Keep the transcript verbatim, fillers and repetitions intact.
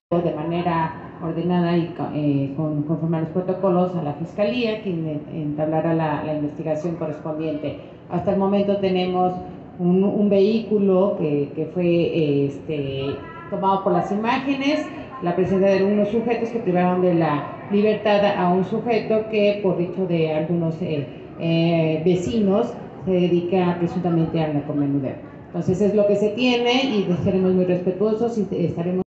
de manera ordenada y eh, con, conforme a los protocolos a la Fiscalía, quien entablará la, la investigación correspondiente. Hasta el momento tenemos un, un vehículo que, que fue eh, este, tomado por las imágenes, la presencia de unos sujetos que privaron de la libertad a un sujeto que, por dicho de algunos eh, eh, vecinos, se dedica presuntamente al narcomenudeo. Entonces es lo que se tiene y seremos muy respetuosos y estaremos